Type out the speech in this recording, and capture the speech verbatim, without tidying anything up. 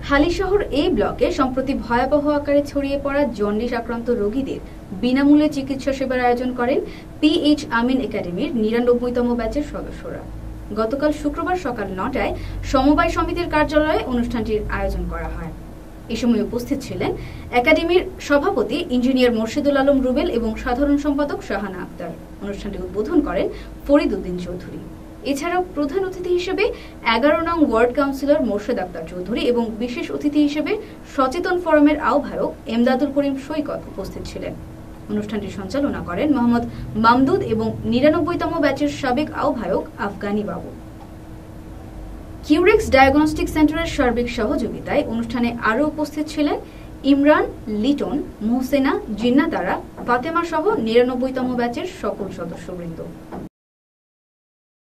হালিশহর এই ব্লকে সম্প্রতি ভয়াবহ আকারে ছড়িয়ে পড়া জন্ডিস আক্রান্ত রোগীদের বিনামূল্যে চিকিৎসা সেবার আয়োজন করেন পিএইচ আমিন একাডেমির নিরানব্বইতম ব্যাচের সদস্যরা। গতকাল শুক্রবার সকাল নটায় সমবায় সমিতির কার্যালয়ে অনুষ্ঠানটির আয়োজন করা হয়। এ সময় উপস্থিত ছিলেন একাডেমির সভাপতি ইঞ্জিনিয়ার মোর্শেদুল আলম রুবেল এবং সাধারণ সম্পাদক শাহানা আক্তার। অনুষ্ঠানটি উদ্বোধন করেন ফরিদ উদ্দিন চৌধুরী। এছাড়াও প্রধান অতিথি হিসেবে এগারো নং ওয়ার্ড কাউন্সিলর মোর্শেদ আক্তার চৌধুরী এবং বিশেষ অতিথি হিসেবে সচেতন ফোরামের আহ্বায়ক এমদাদুল করিম সৈকত উপস্থিত ছিলেন। অনুষ্ঠানটি সঞ্চালনা করেন মোহাম্মদ মামদুদ এবং নিরানব্বইতম ব্যাচের সাবেক আহ্বায়ক আফগানি বাবু। কিউরেক্স ডায়াগনস্টিক সেন্টারের সার্বিক সহযোগিতায় অনুষ্ঠানে আরও উপস্থিত ছিলেন ইমরান, লিটন, মোহসেনা, জিন্নাতারা, ফাতেমা সহ নিরানব্বইতম ব্যাচের সকল সদস্যবৃন্দ।